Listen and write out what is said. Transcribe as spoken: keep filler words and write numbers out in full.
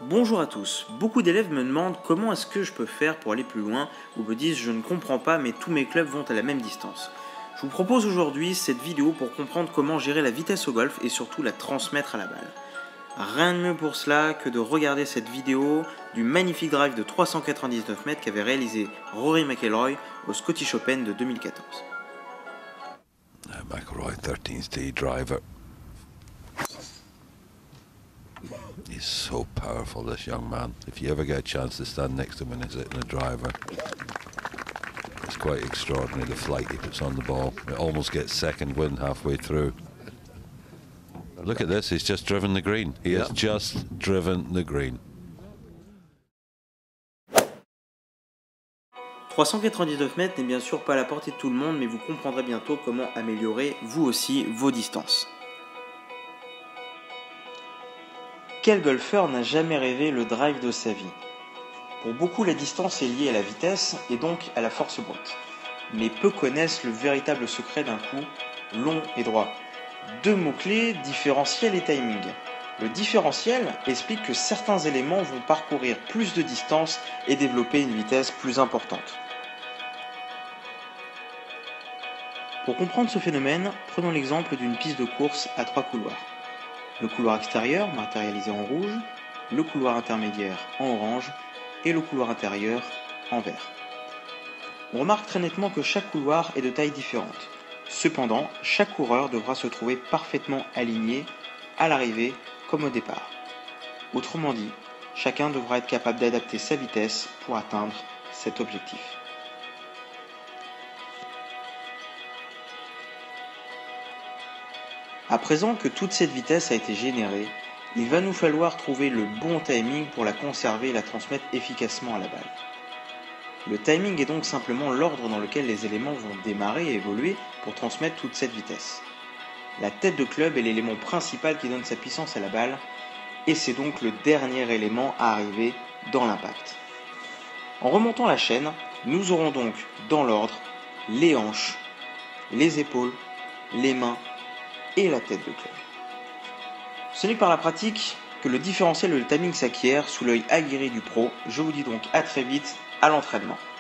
Bonjour à tous, beaucoup d'élèves me demandent comment est-ce que je peux faire pour aller plus loin ou me disent je ne comprends pas mais tous mes clubs vont à la même distance. Je vous propose aujourd'hui cette vidéo pour comprendre comment gérer la vitesse au golf et surtout la transmettre à la balle. Rien de mieux pour cela que de regarder cette vidéo du magnifique drive de trois cent quatre-vingt-dix-neuf mètres qu'avait réalisé Rory McIlroy au Scottish Open de deux mille quatorze. Uh, McIlroy, thirteenth tee driver. He's so powerful, this young man. If you ever get a chance to stand next to him when he's hitting a driver, it's quite extraordinary the flight he puts on the ball. It almost gets second wind halfway through. Look at this, he's just driven the green. He has just driven the green. trois cent quatre-vingt-dix-neuf mètres n'est bien sûr pas à la portée de tout le monde, mais vous comprendrez bientôt comment améliorer vous aussi vos distances. Quel golfeur n'a jamais rêvé le drive de sa vie? Pour beaucoup, la distance est liée à la vitesse et donc à la force brute. Mais peu connaissent le véritable secret d'un coup long et droit. Deux mots-clés, différentiel et timing. Le différentiel explique que certains éléments vont parcourir plus de distance et développer une vitesse plus importante. Pour comprendre ce phénomène, prenons l'exemple d'une piste de course à trois couloirs. Le couloir extérieur, matérialisé en rouge, le couloir intermédiaire en orange et le couloir intérieur en vert. On remarque très nettement que chaque couloir est de taille différente. Cependant, chaque coureur devra se trouver parfaitement aligné à l'arrivée comme au départ. Autrement dit, chacun devra être capable d'adapter sa vitesse pour atteindre cet objectif. À présent que toute cette vitesse a été générée, il va nous falloir trouver le bon timing pour la conserver et la transmettre efficacement à la balle. Le timing est donc simplement l'ordre dans lequel les éléments vont démarrer et évoluer pour transmettre toute cette vitesse. La tête de club est l'élément principal qui donne sa puissance à la balle, et c'est donc le dernier élément à arriver dans l'impact. En remontant la chaîne, nous aurons donc dans l'ordre les hanches, les épaules, les mains, et la tête de club. Ce n'est que par la pratique que le différentiel et le timing s'acquiert sous l'œil aguerri du pro. Je vous dis donc à très vite à l'entraînement.